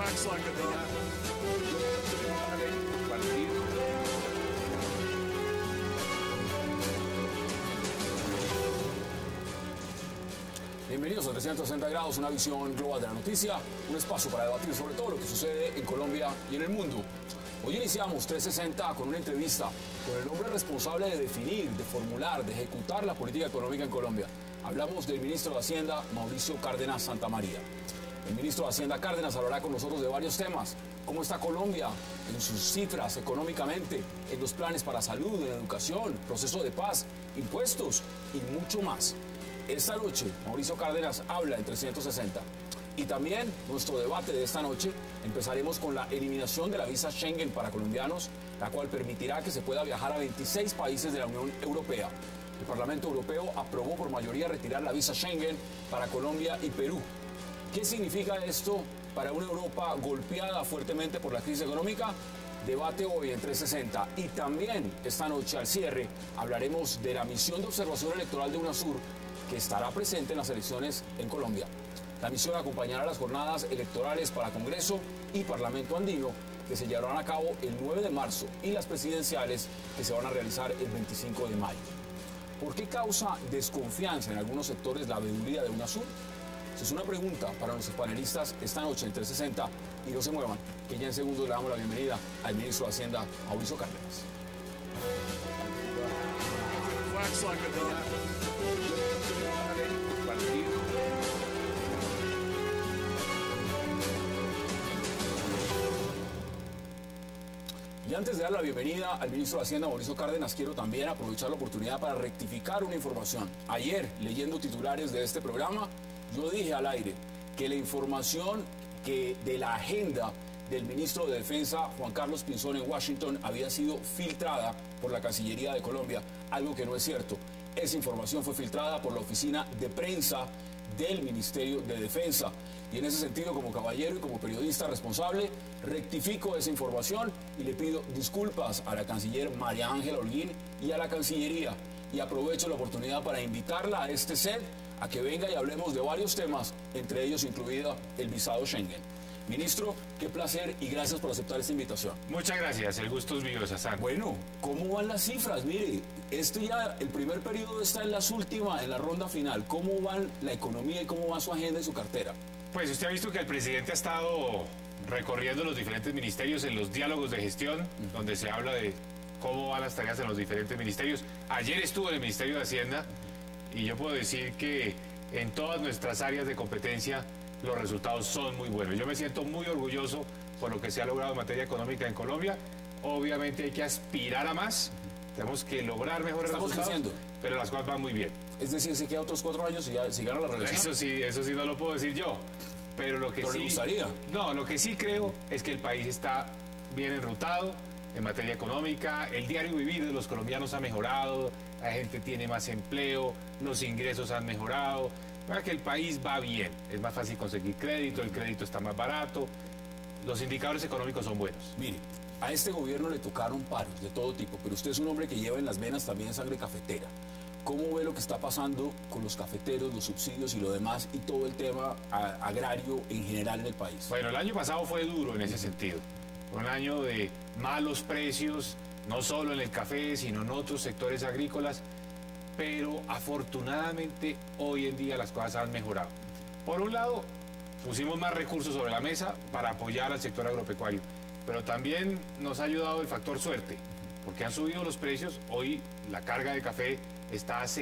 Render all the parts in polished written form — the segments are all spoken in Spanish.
Acts like a dog. Bienvenidos a 360 grados, una visión global de la noticia, un espacio para debatir sobre todo lo que sucede en Colombia y en el mundo. Hoy iniciamos 360 con una entrevista con el hombre responsable de definir, de formular, de ejecutar la política económica en Colombia. Hablamos del ministro de Hacienda, Mauricio Cárdenas Santamaría. El ministro de Hacienda Cárdenas hablará con nosotros de varios temas. ¿Cómo está Colombia en sus cifras económicamente, en los planes para salud, en educación, proceso de paz, impuestos y mucho más? Esta noche, Mauricio Cárdenas habla en 360. Y también nuestro debate de esta noche, empezaremos con la eliminación de la visa Schengen para colombianos, la cual permitirá que se pueda viajar a 26 países de la Unión Europea. El Parlamento Europeo aprobó por mayoría retirar la visa Schengen para Colombia y Perú. ¿Qué significa esto para una Europa golpeada fuertemente por la crisis económica? Debate hoy en 360. Y también esta noche al cierre hablaremos de la misión de observación electoral de UNASUR que estará presente en las elecciones en Colombia. La misión acompañará las jornadas electorales para Congreso y Parlamento Andino que se llevarán a cabo el 9 de marzo y las presidenciales que se van a realizar el 25 de mayo. ¿Por qué causa desconfianza en algunos sectores la veeduría de UNASUR? Esa es una pregunta para nuestros panelistas esta noche en 360 y no se muevan, que ya en segundos le damos la bienvenida al ministro de Hacienda, Mauricio Cárdenas. Acts like a dog. Y antes de dar la bienvenida al ministro de Hacienda, Mauricio Cárdenas, quiero también aprovechar la oportunidad para rectificar una información. Ayer, leyendo titulares de este programa, yo dije al aire que la información de la agenda del ministro de Defensa, Juan Carlos Pinzón, en Washington, había sido filtrada por la Cancillería de Colombia, algo que no es cierto. Esa información fue filtrada por la oficina de prensa del Ministerio de Defensa. Y en ese sentido, como caballero y como periodista responsable, rectifico esa información y le pido disculpas a la canciller María Ángela Holguín y a la Cancillería. Y aprovecho la oportunidad para invitarla a este set a que venga y hablemos de varios temas, entre ellos incluida el visado Schengen. Ministro, qué placer y gracias por aceptar esta invitación. Muchas gracias, el gusto es mío, Sassán. Bueno, ¿cómo van las cifras? Mire, el primer periodo está en las últimas, en la ronda final. ¿Cómo va la economía y cómo va su agenda y su cartera? Pues usted ha visto que el presidente ha estado recorriendo los diferentes ministerios en los diálogos de gestión, donde se habla de cómo van las tareas en los diferentes ministerios. Ayer estuvo en el Ministerio de Hacienda y yo puedo decir que en todas nuestras áreas de competencia los resultados son muy buenos. Yo me siento muy orgulloso por lo que se ha logrado en materia económica en Colombia. Obviamente hay que aspirar a más, tenemos que lograr mejores resultados, creciendo, pero las cosas van muy bien. Es decir, se queda otros 4 años y ya se gana la reelección. Eso sí no lo puedo decir yo. Pero lo que ¿Pero sí, le gustaría? No, lo que sí creo es que el país está bien enrutado en materia económica. El diario vivir de los colombianos ha mejorado, la gente tiene más empleo, los ingresos han mejorado. Para que el país va bien, es más fácil conseguir crédito, el crédito está más barato, los indicadores económicos son buenos. Mire, a este gobierno le tocaron paros de todo tipo, pero usted es un hombre que lleva en las venas también sangre cafetera. ¿Cómo ve lo que está pasando con los cafeteros, los subsidios y lo demás y todo el tema agrario en general en el país? Bueno, el año pasado fue duro en ese sentido. Fue un año de malos precios, no solo en el café, sino en otros sectores agrícolas. Pero afortunadamente hoy en día las cosas han mejorado. Por un lado, pusimos más recursos sobre la mesa para apoyar al sector agropecuario, pero también nos ha ayudado el factor suerte, porque han subido los precios. Hoy la carga de café está a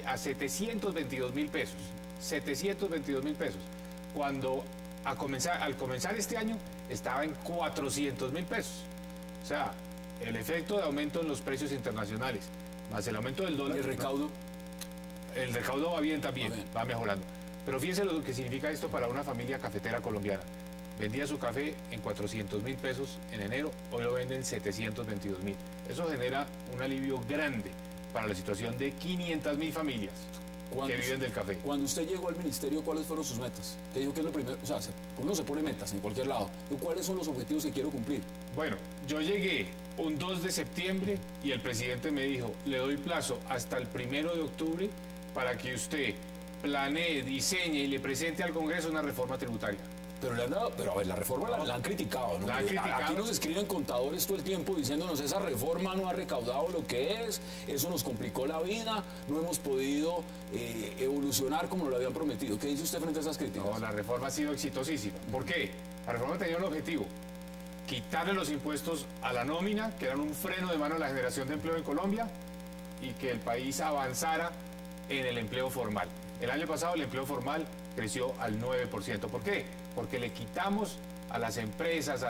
722.000 pesos, 722.000 pesos, cuando al comenzar este año estaba en 400.000 pesos. O sea, el efecto de aumento en los precios internacionales, más el aumento del dólar. ¿Y el recaudo? El recaudo va bien también, va mejorando. Pero fíjense lo que significa esto para una familia cafetera colombiana. Vendía su café en 400.000 pesos en enero, hoy lo venden en 722.000. Eso genera un alivio grande para la situación de 500.000 familias que viven del café. Cuando usted llegó al ministerio, ¿cuáles fueron sus metas? ¿Qué dijo que es lo primero? O sea, uno se pone metas en cualquier lado. ¿Cuáles son los objetivos que quiero cumplir? Bueno, yo llegué un 2 de septiembre y el presidente me dijo, le doy plazo hasta el 1 de octubre para que usted planee, diseñe y le presente al Congreso una reforma tributaria. Pero le han dado, pero a ver, la reforma la han criticado, ¿no? La han criticado. Aquí nos escriben contadores todo el tiempo diciéndonos esa reforma no ha recaudado lo que es, eso nos complicó la vida, no hemos podido evolucionar como lo habían prometido. ¿Qué dice usted frente a esas críticas? No, la reforma ha sido exitosísima. ¿Por qué? La reforma tenía un objetivo: quitarle los impuestos a la nómina, que eran un freno de mano a la generación de empleo en Colombia, y que el país avanzara en el empleo formal. El año pasado el empleo formal creció al 9%. ¿Por qué? Porque le quitamos a las empresas, a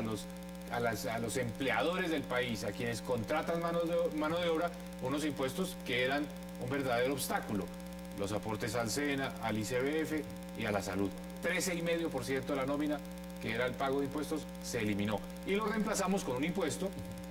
los empleadores del país, a quienes contratan mano de obra, unos impuestos que eran un verdadero obstáculo. Los aportes al SENA, al ICBF y a la salud. 13,5% de la nómina, que era el pago de impuestos, se eliminó. Y lo reemplazamos con un impuesto,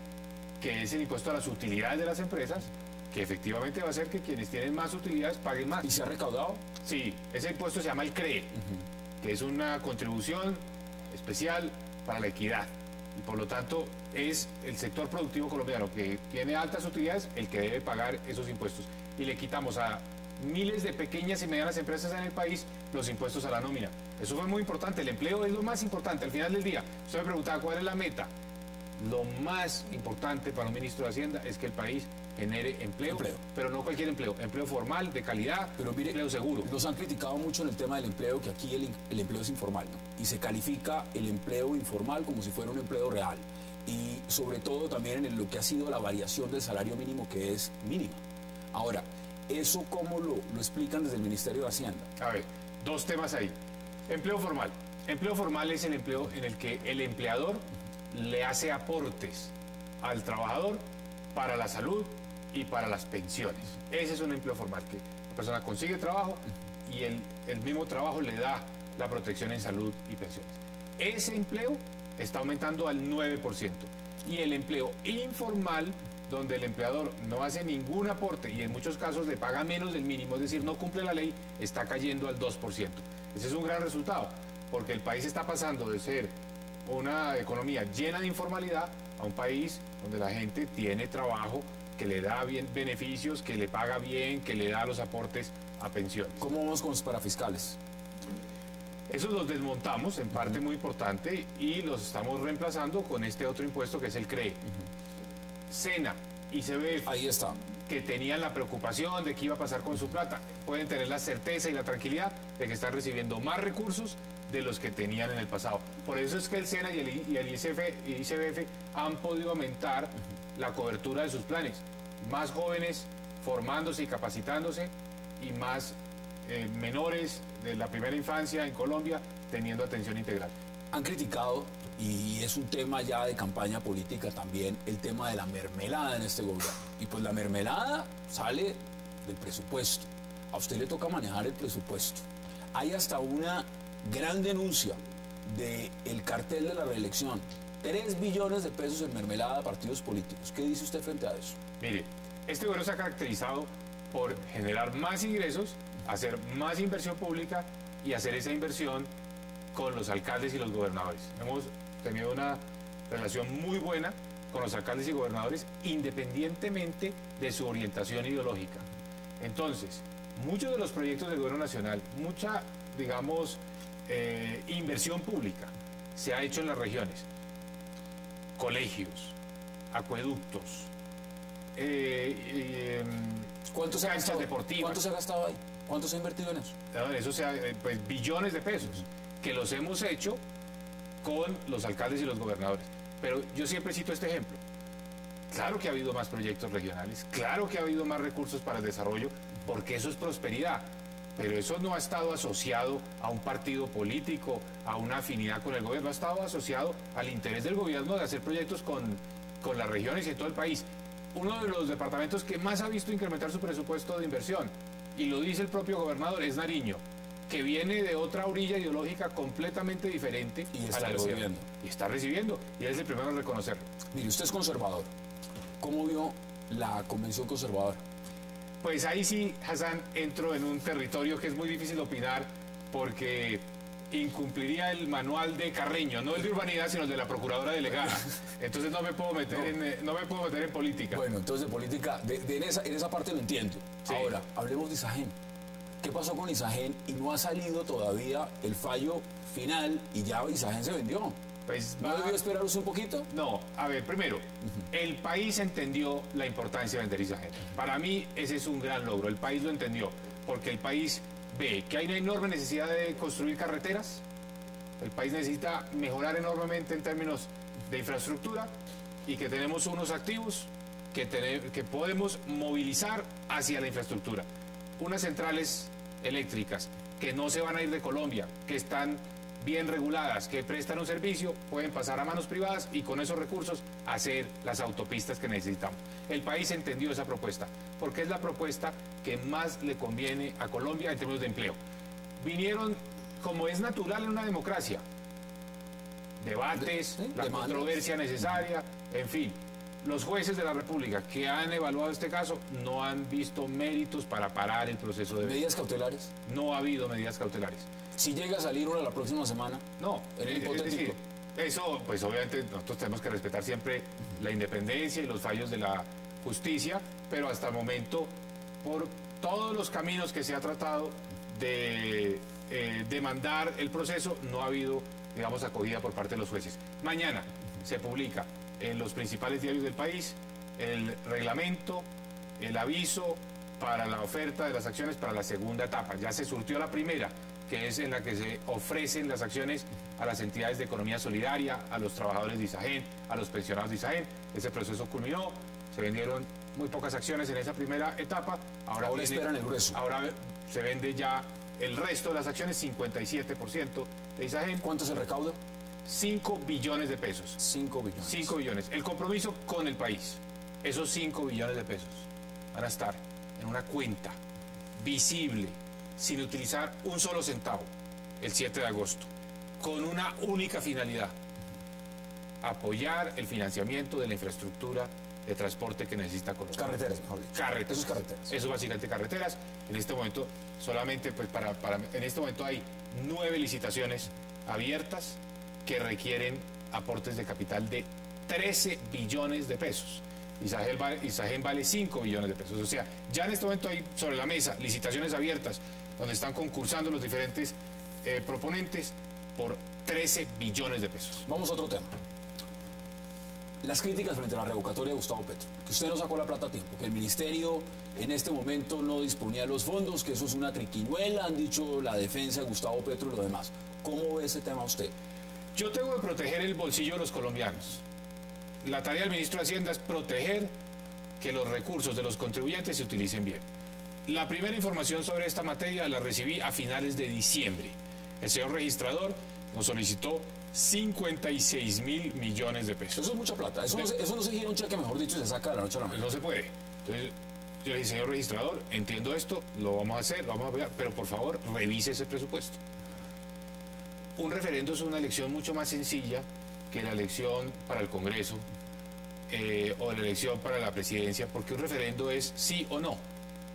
que es el impuesto a las utilidades de las empresas, que efectivamente va a hacer que quienes tienen más utilidades paguen más. ¿Y se ha recaudado? Sí, ese impuesto se llama el CREE, que es una contribución especial para la equidad. Y por lo tanto es el sector productivo colombiano que tiene altas utilidades el que debe pagar esos impuestos. Y le quitamos a miles de pequeñas y medianas empresas en el país los impuestos a la nómina. Eso fue muy importante. El empleo es lo más importante. Al final del día, usted me preguntaba cuál es la meta. Lo más importante para un ministro de Hacienda es que el país genere empleo, pero no cualquier empleo, empleo formal, de calidad, pero mire, empleo seguro. Nos han criticado mucho en el tema del empleo, que aquí el empleo es informal, ¿no? Y se califica el empleo informal como si fuera un empleo real. Y sobre todo también en lo que ha sido la variación del salario mínimo, que es mínima. Ahora, ¿eso cómo lo explican desde el Ministerio de Hacienda? A ver, dos temas ahí. Empleo formal. Empleo formal es el empleo en el que el empleador le hace aportes al trabajador para la salud y para las pensiones. Ese es un empleo formal, que la persona consigue trabajo y el mismo trabajo le da la protección en salud y pensiones. Ese empleo está aumentando al 9%. Y el empleo informal, donde el empleador no hace ningún aporte y en muchos casos le paga menos del mínimo, es decir, no cumple la ley, está cayendo al 2%. Ese es un gran resultado, porque el país está pasando de ser una economía llena de informalidad a un país donde la gente tiene trabajo, que le da bien beneficios, que le paga bien, que le da los aportes a pensiones. ¿Cómo vamos con los parafiscales? Esos los desmontamos en parte muy importante y los estamos reemplazando con este otro impuesto que es el CREE. SENA y ICBF, ahí está, que tenían la preocupación de qué iba a pasar con su plata, pueden tener la certeza y la tranquilidad de que están recibiendo más recursos de los que tenían en el pasado. Por eso es que el SENA y el ICBF han podido aumentar la cobertura de sus planes. Más jóvenes formándose y capacitándose y más menores de la primera infancia en Colombia teniendo atención integral. Han criticado, y es un tema ya de campaña política también, el tema de la mermelada en este gobierno. Y pues la mermelada sale del presupuesto. A usted le toca manejar el presupuesto. Hay hasta una gran denuncia del cartel de la reelección. 3 billones de pesos en mermelada a partidos políticos. ¿Qué dice usted frente a eso? Mire, este gobierno se ha caracterizado por generar más ingresos, hacer más inversión pública y hacer esa inversión con los alcaldes y los gobernadores. Hemos tenido una relación muy buena con los alcaldes y gobernadores independientemente de su orientación ideológica. Entonces, muchos de los proyectos del gobierno nacional, mucha, digamos, inversión pública se ha hecho en las regiones. Colegios, acueductos, ¿Cuánto se ha canchas gastado? deportivas. ¿Cuánto se ha gastado ahí? ¿Cuánto se ha invertido en eso? Eso sea, pues billones de pesos que los hemos hecho con los alcaldes y los gobernadores. Pero yo siempre cito este ejemplo. Claro que ha habido más proyectos regionales, claro que ha habido más recursos para el desarrollo, porque eso es prosperidad. Pero eso no ha estado asociado a un partido político, a una afinidad con el gobierno, ha estado asociado al interés del gobierno de hacer proyectos con las regiones y en todo el país. Uno de los departamentos que más ha visto incrementar su presupuesto de inversión, y lo dice el propio gobernador, es Nariño, que viene de otra orilla ideológica completamente diferente Y está a la del recibiendo. gobierno. Y está recibiendo, y él es el primero en reconocerlo. Mire, usted es conservador. ¿Cómo vio la convención conservadora? Pues ahí sí, Hassan, entro en un territorio que es muy difícil de opinar porque incumpliría el manual de Carreño, no el de urbanidad, sino el de la procuradora delegada. Entonces no me puedo meter, no me puedo meter en política. Bueno, entonces de política, en esa parte lo entiendo. Sí. Ahora, hablemos de Isagen. ¿Qué pasó con Isagen? Y no ha salido todavía el fallo final y ya Isagen se vendió. Pues ¿No debió esperar usted un poquito? No, a ver, primero, el país entendió la importancia de vender Isagen. Para mí ese es un gran logro, el país lo entendió, porque el país ve que hay una enorme necesidad de construir carreteras, el país necesita mejorar enormemente en términos de infraestructura y que tenemos unos activos que podemos movilizar hacia la infraestructura. Unas centrales eléctricas que no se van a ir de Colombia, que están bien reguladas, que prestan un servicio, pueden pasar a manos privadas y con esos recursos hacer las autopistas que necesitamos. El país entendió esa propuesta, porque es la propuesta que más le conviene a Colombia en términos de empleo. Vinieron, como es natural en una democracia, debates, la controversia necesaria, en fin. Los jueces de la República que han evaluado este caso no han visto méritos para parar el proceso de... ¿Medidas cautelares? No ha habido medidas cautelares. Si llega a salir una la próxima semana, no, en el hipotético. Es decir, eso, pues obviamente nosotros tenemos que respetar siempre la independencia y los fallos de la justicia, pero hasta el momento, por todos los caminos que se ha tratado de demandar el proceso, no ha habido, digamos, acogida por parte de los jueces. Mañana se publica en los principales diarios del país el reglamento, el aviso para la oferta de las acciones para la segunda etapa. Ya se surtió la primera, que es en la que se ofrecen las acciones a las entidades de economía solidaria, a los trabajadores de Isagen, a los pensionados de Isagen. Ese proceso culminó, se vendieron muy pocas acciones en esa primera etapa. Ahora esperan el grueso. Ahora se vende ya el resto de las acciones, 57% de Isagen. ¿Cuánto es el recaudo? 5 billones de pesos. 5 billones. 5 billones. El compromiso con el país. Esos 5 billones de pesos van a estar en una cuenta visible, sin utilizar un solo centavo, el 7 de agosto, con una única finalidad: apoyar el financiamiento de la infraestructura de transporte que necesita Colombia. Carreteras, mejor dicho. Carreteras. Eso es carreteras. Eso es básicamente carreteras. En este momento, solamente, pues en este momento hay 9 licitaciones abiertas que requieren aportes de capital de 13 billones de pesos. Isagen vale 5 billones de pesos. O sea, ya en este momento hay sobre la mesa licitaciones abiertas donde están concursando los diferentes proponentes por 13 billones de pesos. Vamos a otro tema. Las críticas frente a la revocatoria de Gustavo Petro, que usted no sacó la plata a tiempo, que el ministerio en este momento no disponía de los fondos, que eso es una triquiñuela, han dicho la defensa de Gustavo Petro y lo demás. ¿Cómo ve ese tema usted? Yo tengo que proteger el bolsillo de los colombianos. La tarea del ministro de Hacienda es proteger que los recursos de los contribuyentes se utilicen bien. La primera información sobre esta materia la recibí a finales de diciembre. El señor registrador nos solicitó 56.000 millones de pesos. Eso es mucha plata. Eso no se gira un cheque, mejor dicho, y se saca de la noche a la mañana. No se puede. Entonces, yo le dije, señor registrador, entiendo esto, lo vamos a hacer, lo vamos a ver, pero por favor, revise ese presupuesto. Un referendo es una elección mucho más sencilla que la elección para el Congreso o la elección para la presidencia, porque un referendo es sí o no.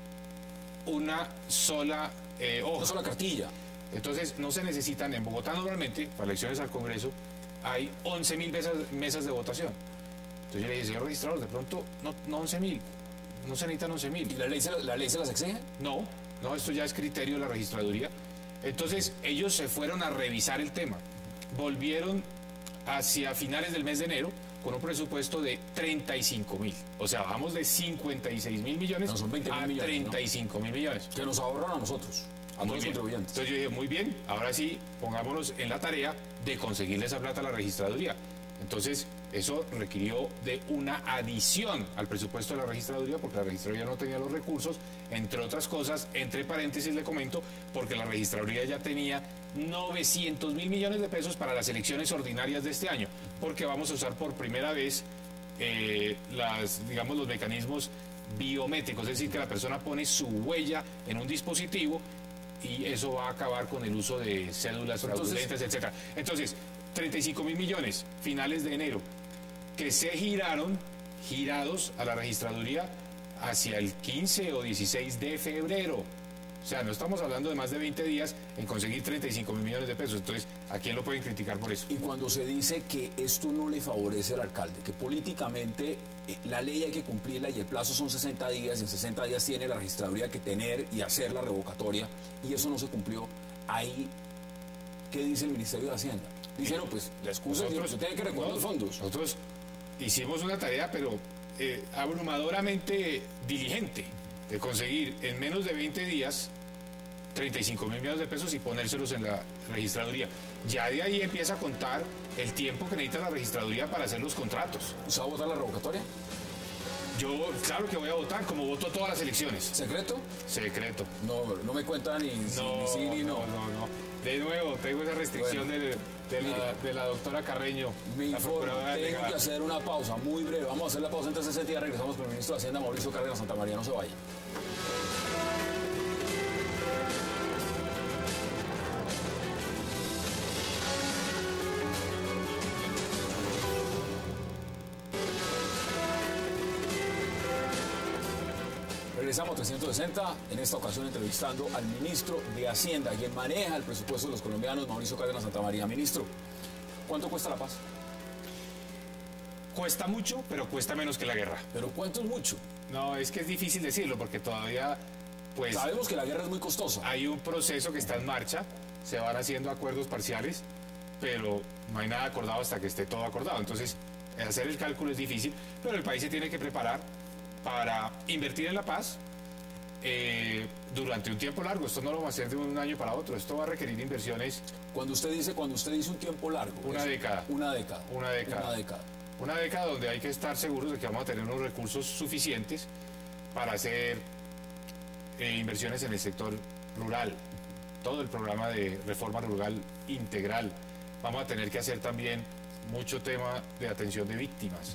Una sola hoja. Una sola cartilla. Entonces, no se necesitan, en Bogotá normalmente, para elecciones al Congreso, hay 11.000 mesas de votación. Entonces yo le dije, señor registrador, de pronto, no 11.000, no se necesitan 11.000. ¿Y la ley se las exige? No, esto ya es criterio de la registraduría. Entonces, ellos se fueron a revisar el tema. Volvieron hacia finales del mes de enero con un presupuesto de 35.000. O sea, bajamos de 56.000 millones son 20.000 a millones, 35.000 millones. Que nos ahorran a nosotros, a todos los contribuyentes. Entonces yo dije, muy bien, ahora sí, pongámonos en la tarea de conseguirle esa plata a la registraduría. Entonces, eso requirió de una adición al presupuesto de la registraduría, porque la registraduría no tenía los recursos, entre otras cosas, entre paréntesis le comento, porque la registraduría ya tenía 900.000 millones de pesos para las elecciones ordinarias de este año, porque vamos a usar por primera vez los mecanismos biométricos, es decir, que la persona pone su huella en un dispositivo y eso va a acabar con el uso de cédulas fraudulentas, etcétera. Entonces, 35.000 millones, finales de enero, que se girados a la registraduría hacia el 15 o 16 de febrero. O sea, no estamos hablando de más de 20 días en conseguir 35.000 millones de pesos. Entonces, ¿a quién lo pueden criticar por eso? Y cuando se dice que esto no le favorece al alcalde, que políticamente la ley hay que cumplirla y el plazo son 60 días, y en 60 días tiene la registraduría que tener y hacer la revocatoria, y eso no se cumplió, ahí, ¿qué dice el Ministerio de Hacienda? Dice, no, pues la excusa es que usted tiene que recoger los fondos. Nosotros hicimos una tarea, pero abrumadoramente diligente, de conseguir en menos de 20 días 35.000 millones de pesos y ponérselos en la registraduría. Ya de ahí empieza a contar el tiempo que necesita la registraduría para hacer los contratos. ¿Usted va a votar la revocatoria? Yo, claro que voy a votar, como voto todas las elecciones. ¿Secreto? Secreto. No me cuenta ni sí ni no. No. De nuevo, tengo esa restricción de la doctora Carreño. Me la informo, procuradora tengo delegada. que hacer una pausa muy breve. Vamos a hacer la pausa entre 60 días. Regresamos con el ministro de Hacienda, Mauricio Cárdenas Santamaría. No se vaya. Regresamos a 360, en esta ocasión entrevistando al ministro de Hacienda, quien maneja el presupuesto de los colombianos, Mauricio Cárdenas Santamaría. Ministro, ¿cuánto cuesta la paz? Cuesta mucho, pero cuesta menos que la guerra. ¿Pero cuánto es mucho? No, es que es difícil decirlo, porque todavía, pues, Sabemos que la guerra es muy costosa. hay un proceso que está en marcha, se van haciendo acuerdos parciales, pero no hay nada acordado hasta que esté todo acordado. Entonces, hacer el cálculo es difícil, pero el país se tiene que preparar para invertir en la paz durante un tiempo largo. Esto no lo vamos a hacer de un año para otro, esto va a requerir inversiones. Cuando usted dice un tiempo largo. Una década. Una década. Una década. Una década. Una década donde hay que estar seguros de que vamos a tener unos recursos suficientes para hacer inversiones en el sector rural, todo el programa de reforma rural integral. Vamos a tener que hacer también mucho tema de atención de víctimas.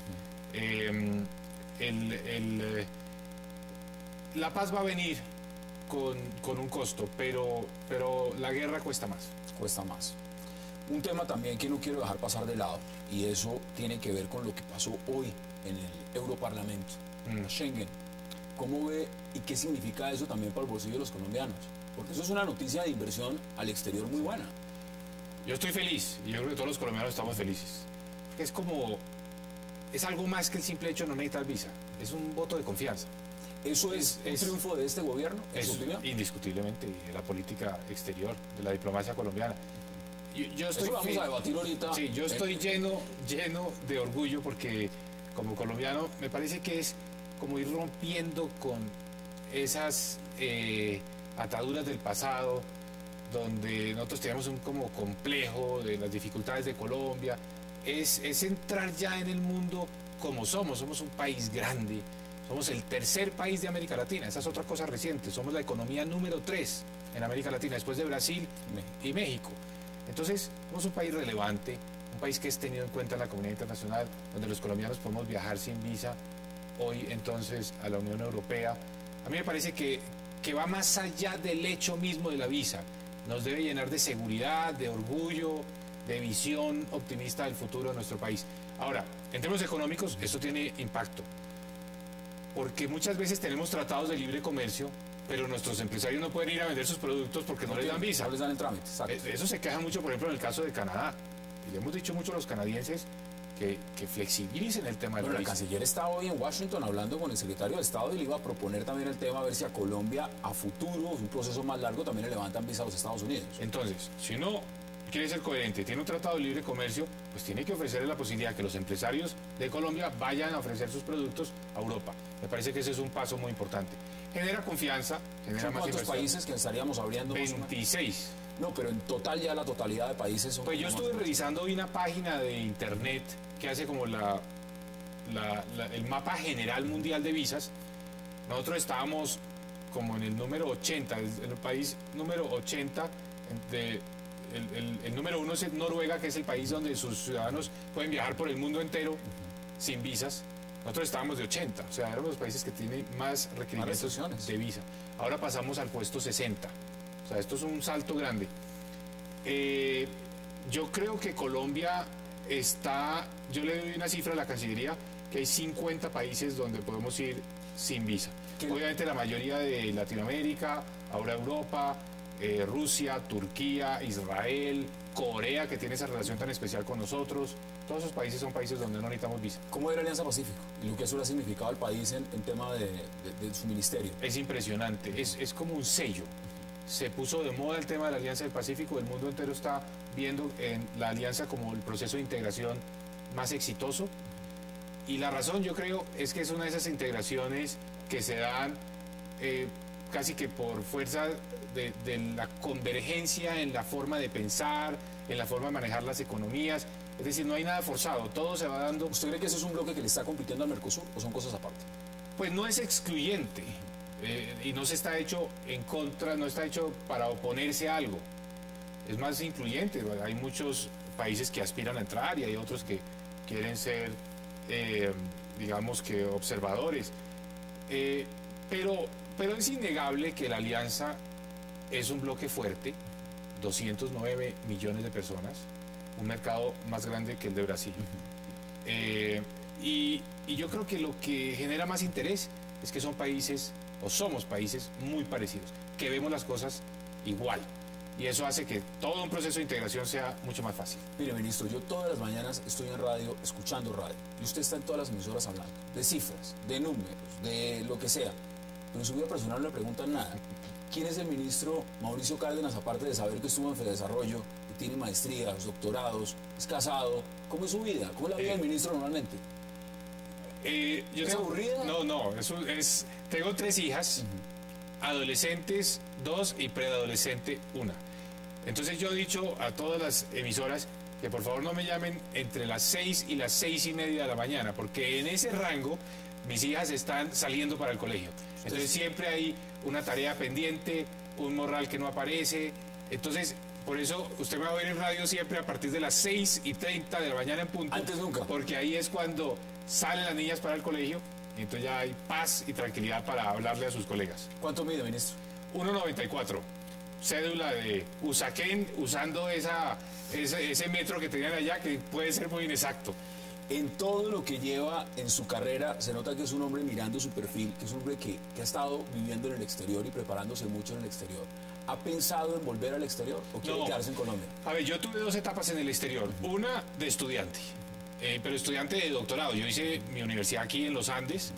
La paz va a venir con un costo, pero la guerra cuesta más. Cuesta más. Un tema también que no quiero dejar pasar de lado, y eso tiene que ver con lo que pasó hoy en el Europarlamento, Schengen. ¿Cómo ve y qué significa eso también para el bolsillo de los colombianos? Porque eso es una noticia de inversión al exterior muy buena. Yo estoy feliz, y yo creo que todos los colombianos estamos felices. Es algo más que el simple hecho de no necesitar visa, es un voto de confianza. ¿Eso es un triunfo de este gobierno, en su Es opinión? indiscutiblemente, y de la política exterior, de la diplomacia colombiana. Yo estoy Eso vamos a debatir ahorita. Sí, yo estoy lleno de orgullo porque como colombiano me parece que es como ir rompiendo con esas ataduras del pasado, donde nosotros teníamos un como complejo de las dificultades de Colombia. Es entrar ya en el mundo como somos un país grande, somos el tercer país de América Latina, esa es otra cosa reciente, somos la economía número 3 en América Latina, después de Brasil y México. Entonces, somos un país relevante, un país que es tenido en cuenta en la comunidad internacional, donde los colombianos podemos viajar sin visa hoy entonces a la Unión Europea. A mí me parece que va más allá del hecho mismo de la visa. Nos debe llenar de seguridad, de orgullo, de visión optimista del futuro de nuestro país. Ahora, en términos económicos, esto tiene impacto, porque muchas veces tenemos tratados de libre comercio, pero nuestros empresarios no pueden ir a vender sus productos porque no les dan visa. No les dan el trámite, exacto. Eso se queja mucho, por ejemplo, en el caso de Canadá. Y le hemos dicho mucho a los canadienses que flexibilicen el tema de Bueno, la el visa. canciller está hoy en Washington hablando con el secretario de Estado y le iba a proponer también el tema a ver si a Colombia a futuro, un proceso más largo, también le levantan visa a los Estados Unidos. Entonces, si uno quiere ser coherente, tiene un tratado de libre comercio, pues tiene que ofrecerle la posibilidad que los empresarios de Colombia vayan a ofrecer sus productos a Europa. Me parece que ese es un paso muy importante. Genera confianza, genera ¿Son más cuántos inversión. países que estaríamos abriendo? más o menos? 26. No, pero en total ya la totalidad de países son... Pues yo como estuve más- revisando hoy una página de internet que hace como el mapa general mundial de visas. Nosotros estábamos como en el número 80, en el país número 80, el número 1 es Noruega, que es el país donde sus ciudadanos pueden viajar por el mundo entero sin visas. Nosotros estábamos de 80, o sea, éramos los países que tienen más requerimientos restricciones. de visa. Ahora pasamos al puesto 60. O sea, esto es un salto grande. Yo creo que Colombia está, yo le doy una cifra a la Cancillería, que hay 50 países donde podemos ir sin visa. ¿Qué? Obviamente la mayoría de Latinoamérica, ahora Europa, Rusia, Turquía, Israel, Corea, que tiene esa relación tan especial con nosotros. Todos esos países son países donde no necesitamos visa. ¿Cómo es la Alianza Pacífico y lo que eso le ha significado al país en tema de su ministerio? Es impresionante, es como un sello. Se puso de moda el tema de la Alianza del Pacífico, el mundo entero está viendo en la alianza como el proceso de integración más exitoso. Y la razón, yo creo, es que es una de esas integraciones que se dan casi que por fuerza de la convergencia en la forma de pensar, en la forma de manejar las economías. Es decir, no hay nada forzado, todo se va dando. ¿Usted cree que eso es un bloque que le está compitiendo al Mercosur o son cosas aparte? Pues no es excluyente y no se está hecho en contra, no está hecho para oponerse a algo. Es más incluyente. Hay muchos países que aspiran a entrar y hay otros que quieren ser, digamos que observadores. Pero es innegable que la alianza es un bloque fuerte, 209 millones de personas, un mercado más grande que el de Brasil. Y yo creo que lo que genera más interés es que son países, o somos países muy parecidos, que vemos las cosas igual. Y eso hace que todo un proceso de integración sea mucho más fácil. Mire, ministro, yo todas las mañanas estoy en radio, escuchando radio, y usted está en todas las emisoras hablando de cifras, de números, de lo que sea, pero en su vida personal no le preguntan nada. ¿Quién es el ministro Mauricio Cárdenas, aparte de saber que estuvo en Fedesarrollo, que tiene maestrías, doctorados, es casado? ¿Cómo es su vida? ¿Cómo es la vida del ministro normalmente? ¿Es aburrida? No, tengo 3 hijas, adolescentes 2 y preadolescente 1. Entonces yo he dicho a todas las emisoras que por favor no me llamen entre las 6 y las 6:30 de la mañana, porque en ese rango mis hijas están saliendo para el colegio. Entonces siempre hay una tarea pendiente, un morral que no aparece. Entonces, por eso usted me va a ver en radio siempre a partir de las 6:30 de la mañana en punto. Antes nunca. Porque ahí es cuando salen las niñas para el colegio y entonces ya hay paz y tranquilidad para hablarle a sus colegas. ¿Cuánto mide, ministro? 1,94. Cédula de Usaquén, usando ese metro que tenían allá, que puede ser muy inexacto. En todo lo que lleva en su carrera, se nota que es un hombre mirando su perfil, que es un hombre que ha estado viviendo en el exterior y preparándose mucho en el exterior. ¿Ha pensado en volver al exterior o quiere No. quedarse en Colombia? A ver, yo tuve 2 etapas en el exterior. Una de estudiante, pero estudiante de doctorado. Yo hice mi universidad aquí en los Andes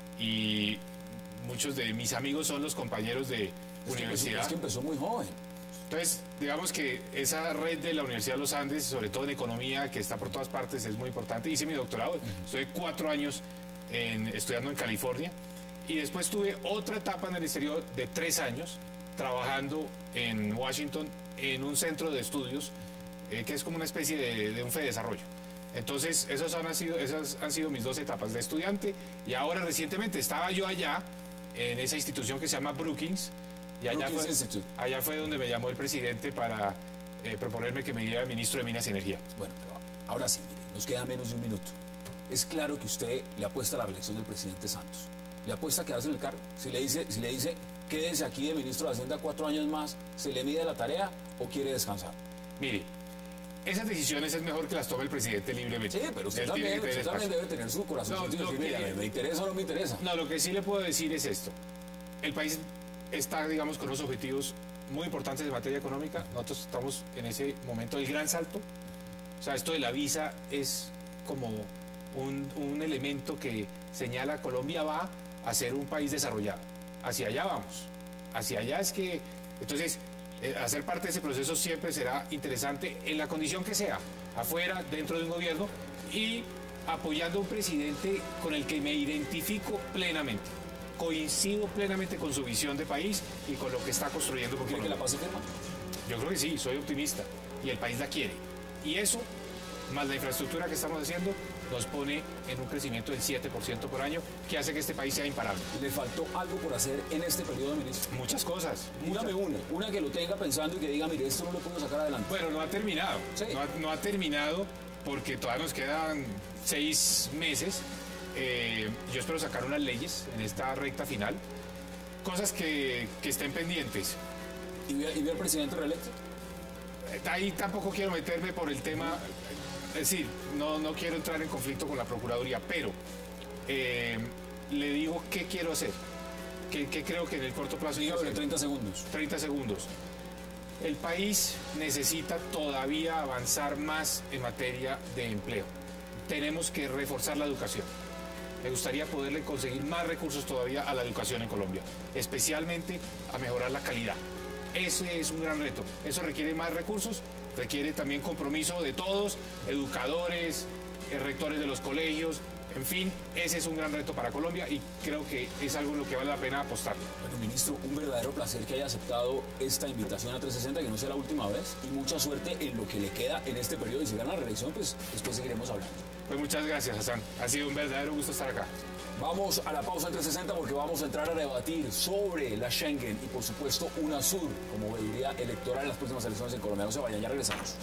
y muchos de mis amigos son los compañeros de universidad. Es que empezó muy joven. Entonces, digamos que esa red de la Universidad de los Andes, sobre todo en economía, que está por todas partes, es muy importante. Hice mi doctorado, estuve 4 años estudiando en California y después tuve otra etapa en el exterior de 3 años trabajando en Washington en un centro de estudios que es como una especie de un Fedesarrollo. Entonces, esas han sido mis 2 etapas de estudiante y ahora recientemente estaba yo allá en esa institución que se llama Brookings. Y allá fue donde me llamó el presidente para proponerme que me diera ministro de Minas y Energía. Bueno, pero ahora sí, mire, nos queda menos de un minuto. Es claro que usted le apuesta a la reelección del presidente Santos. ¿Le apuesta a quedarse en el cargo? Si le dice quédese aquí de ministro de Hacienda 4 años más, ¿se le mide la tarea o quiere descansar? Mire, esas decisiones es mejor que las tome el presidente libremente. Sí, pero usted Él tiene que también tener espacio. debe tener su corazón. No, decir, mira, ¿me interesa o no me interesa? No, lo que sí le puedo decir es esto. El país está, digamos, con unos objetivos muy importantes en materia económica. Nosotros estamos en ese momento del gran salto. O sea, esto de la visa es como un elemento que señala Colombia va a ser un país desarrollado. Hacia allá vamos. Hacia allá es que... Entonces, hacer parte de ese proceso siempre será interesante en la condición que sea, afuera, dentro de un gobierno y apoyando a un presidente con el que me identifico plenamente. Coincido plenamente con su visión de país y con lo que está construyendo. ¿Quiere que la pase firma? Yo creo que sí, soy optimista y el país la quiere. Y eso, más la infraestructura que estamos haciendo, nos pone en un crecimiento del 7% por año que hace que este país sea imparable. ¿Le faltó algo por hacer en este periodo, ministro? Muchas cosas. Dígame una que lo tenga pensando y que diga, mire, esto no lo puedo sacar adelante. Bueno, no ha terminado. Sí. No ha terminado porque todavía nos quedan 6 meses. Yo espero sacar unas leyes en esta recta final, cosas que estén pendientes. ¿Y ve al presidente reelecto? Ahí tampoco quiero meterme por el tema, es decir, no quiero entrar en conflicto con la Procuraduría, pero le digo qué quiero hacer, qué creo que en el corto plazo... Dígame en 30 segundos. 30 segundos. El país necesita todavía avanzar más en materia de empleo. Tenemos que reforzar la educación. Me gustaría poderle conseguir más recursos todavía a la educación en Colombia, especialmente a mejorar la calidad. Ese es un gran reto. Eso requiere más recursos, requiere también compromiso de todos, educadores, rectores de los colegios, en fin, ese es un gran reto para Colombia y creo que es algo en lo que vale la pena apostar. Bueno, ministro, un verdadero placer que haya aceptado esta invitación a 360, que no sea la última vez, y mucha suerte en lo que le queda en este periodo. Y si gana la reelección, pues después seguiremos hablando. Pues muchas gracias, Hassan. Ha sido un verdadero gusto estar acá. Vamos a la pausa en 360 porque vamos a entrar a debatir sobre la Schengen y, por supuesto, UNASUR como veeduría electoral en las próximas elecciones en Colombia. No se vayan, ya regresamos.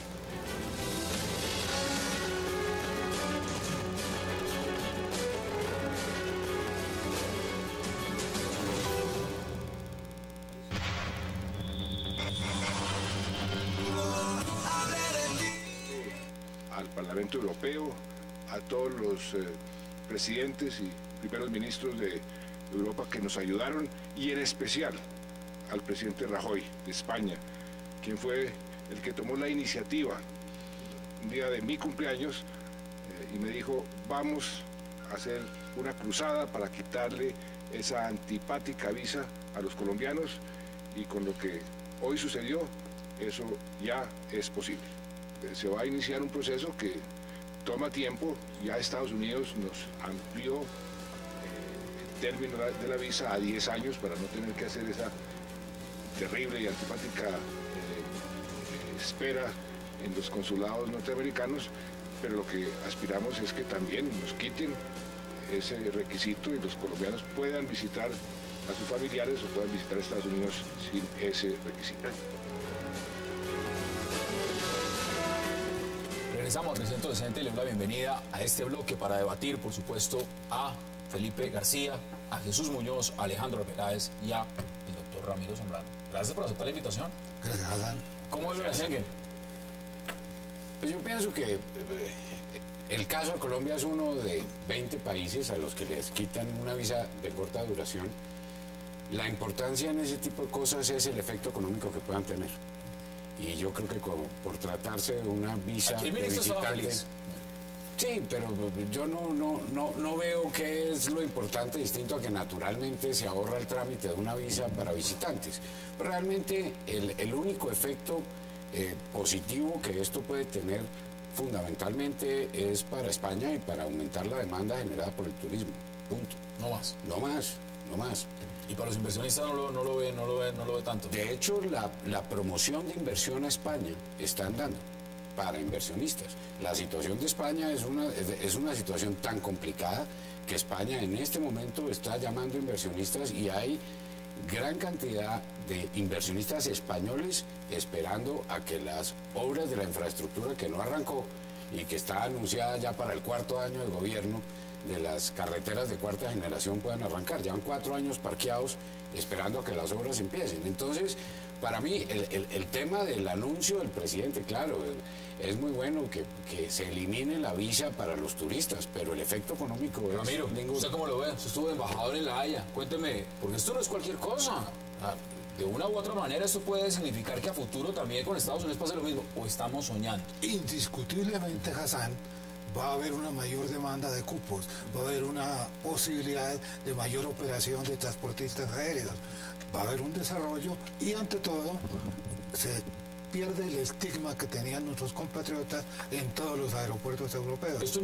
Al Parlamento Europeo, a todos los presidentes y primeros ministros de Europa que nos ayudaron, y en especial al presidente Rajoy de España, quien fue el que tomó la iniciativa un día de mi cumpleaños y me dijo: vamos a hacer una cruzada para quitarle esa antipática visa a los colombianos, y con lo que hoy sucedió, eso ya es posible. Se va a iniciar un proceso que toma tiempo. Ya Estados Unidos nos amplió el término de la visa a 10 años para no tener que hacer esa terrible y antipática espera en los consulados norteamericanos, pero lo que aspiramos es que también nos quiten ese requisito y los colombianos puedan visitar a sus familiares o puedan visitar Estados Unidos sin ese requisito. Regresamos a 360 y le doy la bienvenida a este bloque para debatir, por supuesto, a Felipe García, a Jesús Muñoz, a Alejandro Peláez y a el doctor Ramiro Zambrano. Gracias por aceptar la invitación. Gracias, Alan. ¿Cómo es la Schengen? Pues yo pienso que el caso de Colombia es uno de 20 países a los que les quitan una visa de corta duración. La importancia en ese tipo de cosas es el efecto económico que puedan tener. Y yo creo que por tratarse de una visa Aquí el de ministro estaba visitante... feliz. Sí, pero yo no veo qué es lo importante, distinto a que naturalmente se ahorra el trámite de una visa para visitantes. Realmente el único efecto positivo que esto puede tener fundamentalmente es para España y para aumentar la demanda generada por el turismo. Punto. No más. No más, no más. Y para los inversionistas no lo ve tanto. De hecho, la promoción de inversión a España está andando para inversionistas. La situación de España es una situación tan complicada que España en este momento está llamando inversionistas y hay gran cantidad de inversionistas españoles esperando a que las obras de la infraestructura que no arrancó y que está anunciada ya para el 4º año de gobierno de las carreteras de cuarta generación puedan arrancar. Llevan 4 años parqueados esperando a que las obras empiecen. Entonces, para mí, el tema del anuncio del presidente, claro, es muy bueno que se elimine la visa para los turistas, pero el efecto económico es... Ramiro, ¿usted cómo lo ve? Usted estuvo de embajador en La Haya. Cuénteme, porque esto no es cualquier cosa. De una u otra manera, esto puede significar que a futuro también con Estados Unidos pase lo mismo. ¿O estamos soñando? Indiscutiblemente, Hassan, va a haber una mayor demanda de cupos, va a haber una posibilidad de mayor operación de transportistas aéreos, va a haber un desarrollo y, ante todo, se pierde el estigma que tenían nuestros compatriotas en todos los aeropuertos europeos. Esto en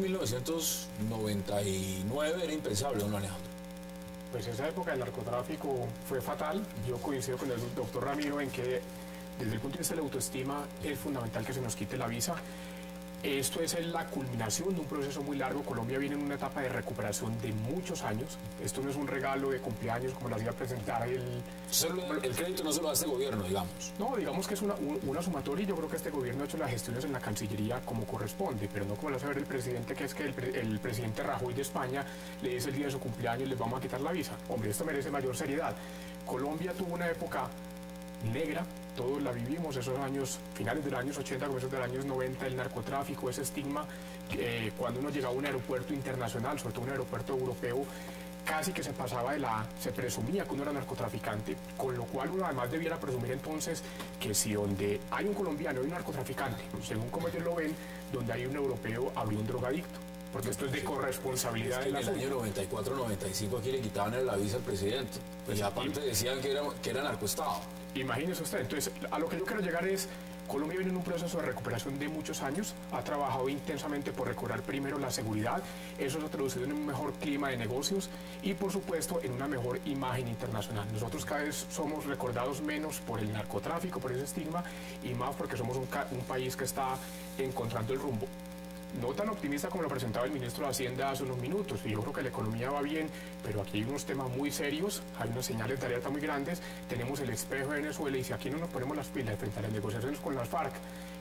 1999 era impensable, ¿no, Alejandro? Pues esa época del narcotráfico fue fatal. Yo coincido con el doctor Ramiro en que desde el punto de vista de la autoestima es fundamental que se nos quite la visa. Esto es la culminación de un proceso muy largo. Colombia viene en una etapa de recuperación de muchos años. Esto no es un regalo de cumpleaños como las iba a presentar el crédito no se lo da este gobierno, digamos. No, digamos que es una sumatoria y yo creo que este gobierno ha hecho las gestiones en la Cancillería como corresponde, pero no como lo hace ver el presidente, que es que el presidente Rajoy de España le dice el día de su cumpleaños les vamos a quitar la visa. Hombre, esto merece mayor seriedad. Colombia tuvo una época negra, todos la vivimos, esos años, finales de los años 80, comienzos de los años 90, el narcotráfico, ese estigma, cuando uno llegaba a un aeropuerto internacional, sobre todo un aeropuerto europeo, casi que se pasaba se presumía que uno era narcotraficante, con lo cual uno además debiera presumir entonces que si donde hay un colombiano hay un narcotraficante, según como ellos lo ven, donde hay un europeo habría un drogadicto, porque esto es de corresponsabilidad de En la el año 94-95 aquí le quitaban la visa al presidente, pues aparte decían que era narcoestado. Imagínese usted, entonces a lo que yo quiero llegar es, Colombia viene en un proceso de recuperación de muchos años, ha trabajado intensamente por recobrar primero la seguridad, eso se ha traducido en un mejor clima de negocios y por supuesto en una mejor imagen internacional. Nosotros cada vez somos recordados menos por el narcotráfico, por ese estigma, y más porque somos un país que está encontrando el rumbo. No tan optimista como lo presentaba el ministro de Hacienda hace unos minutos, y yo creo que la economía va bien, pero aquí hay unos temas muy serios, hay unas señales de alerta muy grandes, tenemos el espejo de Venezuela, y si aquí no nos ponemos las pilas frente a las negociaciones con las FARC,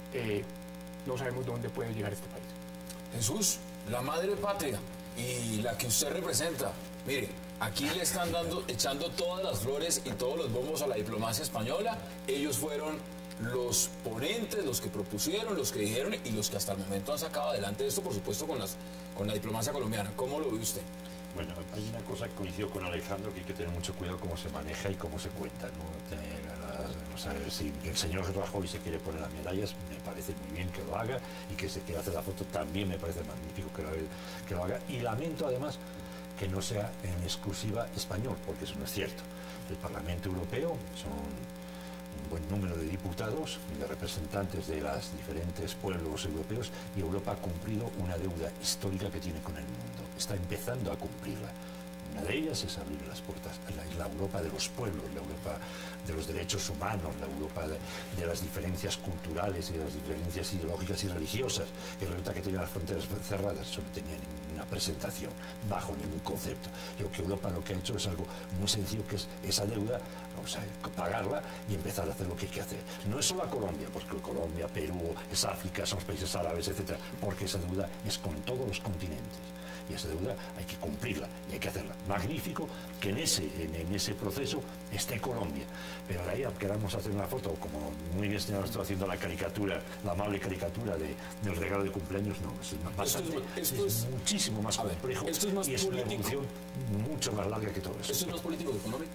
no sabemos dónde puede llegar este país. Jesús, la madre patria y la que usted representa, mire, aquí le están echando todas las flores y todos los bombos a la diplomacia española. Ellos fueron los ponentes, los que propusieron, los que dijeron y los que hasta el momento han sacado adelante esto, por supuesto, con la diplomacia colombiana. ¿Cómo lo ve usted? Bueno, hay una cosa que coincido con Alejandro, que hay que tener mucho cuidado cómo se maneja y cómo se cuenta, ¿no? O sea, si el señor Rajoy se quiere poner las medallas, me parece muy bien que lo haga, y que se quiera hacer la foto también me parece magnífico que lo haga, y lamento además que no sea en exclusiva español, porque eso no es cierto. El Parlamento Europeo son un buen número de diputados y de representantes de los diferentes pueblos europeos, y Europa ha cumplido una deuda histórica que tiene con el mundo. Está empezando a cumplirla. Una de ellas es abrir las puertas a la Europa de los pueblos, la Europa de los derechos humanos, la Europa de las diferencias culturales y de las diferencias ideológicas y religiosas. Y resulta que tenía las fronteras cerradas, eso no tenía ninguna presentación, bajo ningún concepto. Yo creo que Europa lo que ha hecho es algo muy sencillo, que es esa deuda, o sea, pagarla y empezar a hacer lo que hay que hacer. No es solo a Colombia, porque Colombia, Perú, es África, son los países árabes, etcétera, porque esa deuda es con todos los continentes. Y esa deuda hay que cumplirla y hay que hacerla. Magnífico que en ese proceso esté Colombia. Pero de ahí queramos hacer una foto, como muy bien señalado, estoy haciendo la caricatura, la amable caricatura del regalo de cumpleaños, no, es muchísimo más complejo, esto es más y es una evolución mucho más larga que todo eso. ¿Esto es más político que económico?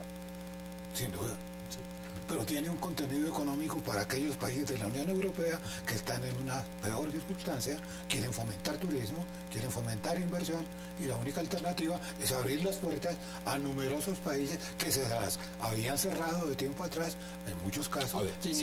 Sin duda. Pero tiene un contenido económico para aquellos países de la Unión Europea que están en una peor circunstancia, quieren fomentar turismo, quieren fomentar inversión, y la única alternativa es abrir las puertas a numerosos países que se las habían cerrado de tiempo atrás, en muchos casos. A ver, si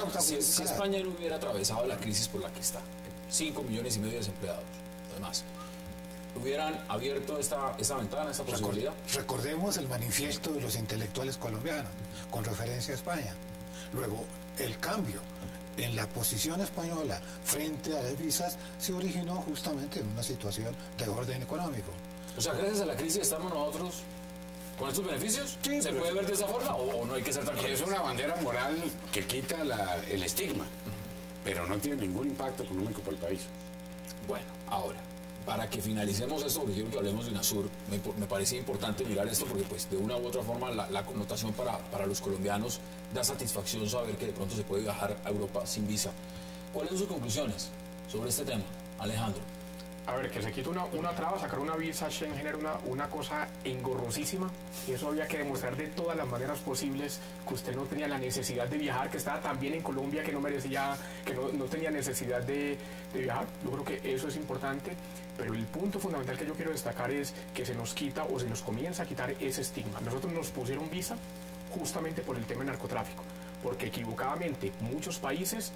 España no hubiera atravesado la crisis por la que está, 5,5 millones de desempleados, además, ¿hubieran abierto esta ventana, esta posibilidad? Recordemos el manifiesto de los intelectuales colombianos con referencia a España. Luego, el cambio en la posición española frente a las visas se originó justamente en una situación de orden económico. O sea, gracias a la crisis estamos nosotros con estos beneficios. Sí, ¿Se puede ver de esa forma o no hay que ser tan Es una bandera moral que quita el estigma, pero no tiene ningún impacto económico para el país. Bueno, ahora, para que finalicemos esto, porque quiero que hablemos de UNASUR, me parecía importante mirar esto porque pues de una u otra forma la connotación para los colombianos da satisfacción saber que de pronto se puede viajar a Europa sin visa. ¿Cuáles son sus conclusiones sobre este tema, Alejandro? A ver, que se quita una traba, sacar una visa Schengen era una cosa engorrosísima, y eso había que demostrar de todas las maneras posibles que usted no tenía la necesidad de viajar, que estaba tan bien en Colombia que no merecía, que no tenía necesidad de viajar. Yo creo que eso es importante, pero el punto fundamental que yo quiero destacar es que se nos quita o se nos comienza a quitar ese estigma. Nosotros nos pusieron visa justamente por el tema del narcotráfico, porque equivocadamente muchos países,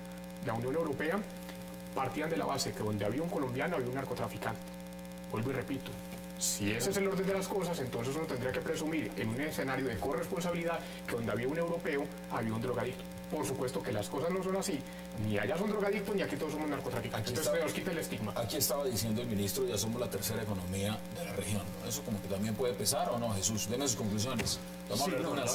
la Unión Europea, partían de la base que donde había un colombiano había un narcotraficante. Vuelvo y repito, si ese es el orden de las cosas, entonces uno tendría que presumir en un escenario de corresponsabilidad que donde había un europeo había un drogadicto. Por supuesto que las cosas no son así, ni allá son drogadictos ni aquí todos somos narcotraficantes. Entonces se nos quita el estigma. Aquí estaba diciendo el ministro, ya somos la tercera economía de la región, ¿no? Eso como que también puede pesar, ¿o no, Jesús? Deme sus conclusiones. Vamos a hablar de UNASUR.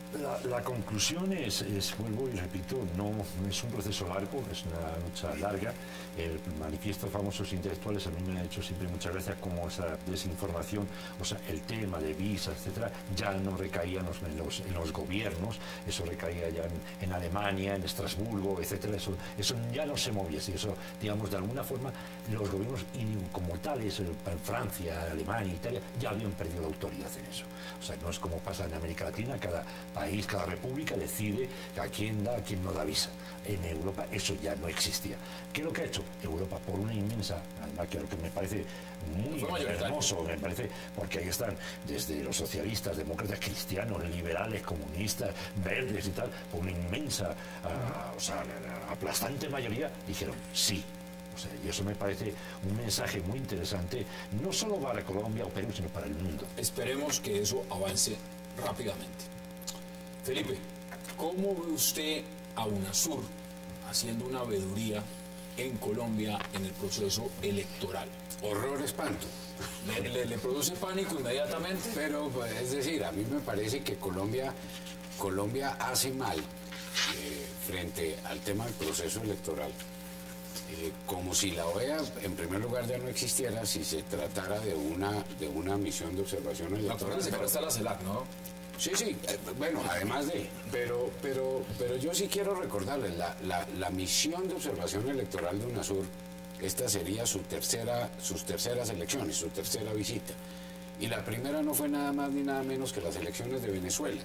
La conclusión es, vuelvo y repito, no es un proceso largo, es una lucha larga. El manifiesto de famosos intelectuales a mí me ha hecho siempre mucha gracia como esa desinformación, o sea, el tema de visas, etcétera, ya no recaía en los gobiernos, eso recaía ya en Alemania, en Estrasburgo, etcétera, eso ya no se movía, y eso, digamos, de alguna forma, los gobiernos como tales, en Francia, Alemania, Italia, ya habían perdido la autoridad en eso. O sea, no es como pasa en América Latina, cada país, cada república decide a quién da, a quién no da visa. En Europa eso ya no existía. ¿Qué es lo que ha hecho Europa? Por una inmensa, además que lo que me parece muy hermoso, me parece, porque ahí están desde los socialistas, demócratas, cristianos, liberales, comunistas, verdes y tal, por una inmensa, aplastante mayoría, dijeron sí. O sea, y eso me parece un mensaje muy interesante, no solo para Colombia o Perú, sino para el mundo. Esperemos que eso avance rápidamente. Felipe, ¿cómo ve usted a UNASUR haciendo una veeduría en Colombia en el proceso electoral? Horror, espanto. ¿Le produce pánico inmediatamente? Pero, pues, es decir, a mí me parece que Colombia hace mal frente al tema del proceso electoral. Como si la OEA, en primer lugar, ya no existiera si se tratara de una misión de observación electoral. Pero está la CELAC, ¿no? Sí, bueno, además de... Pero yo sí quiero recordarles, la misión de observación electoral de UNASUR, esta sería sus terceras elecciones, su tercera visita. Y la primera no fue nada más ni nada menos que las elecciones de Venezuela.